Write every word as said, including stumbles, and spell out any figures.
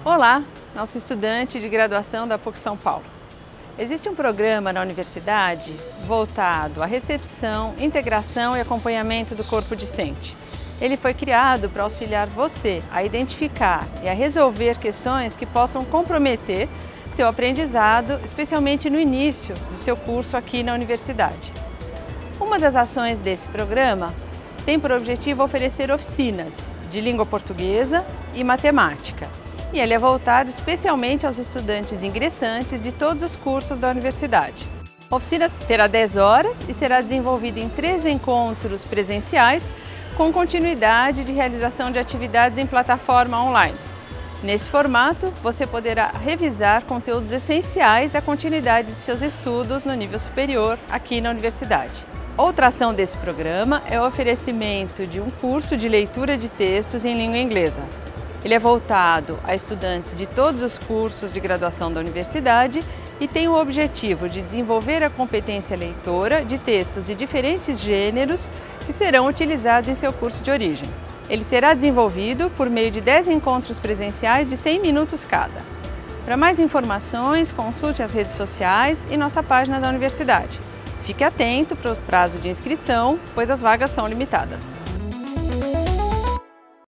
Olá, nosso estudante de graduação da PUC São Paulo. Existe um programa na universidade voltado à recepção, integração e acompanhamento do corpo discente. Ele foi criado para auxiliar você a identificar e a resolver questões que possam comprometer seu aprendizado, especialmente no início do seu curso aqui na universidade. Uma das ações desse programa tem por objetivo oferecer oficinas de língua portuguesa e matemática. E ele é voltado especialmente aos estudantes ingressantes de todos os cursos da universidade. A oficina terá dez horas e será desenvolvida em três encontros presenciais com continuidade de realização de atividades em plataforma online. Nesse formato, você poderá revisar conteúdos essenciais à continuidade de seus estudos no nível superior aqui na universidade. Outra ação desse programa é o oferecimento de um curso de leitura de textos em língua inglesa. Ele é voltado a estudantes de todos os cursos de graduação da universidade e tem o objetivo de desenvolver a competência leitora de textos de diferentes gêneros que serão utilizados em seu curso de origem. Ele será desenvolvido por meio de dez encontros presenciais de cem minutos cada. Para mais informações, consulte as redes sociais e nossa página da universidade. Fique atento para o prazo de inscrição, pois as vagas são limitadas.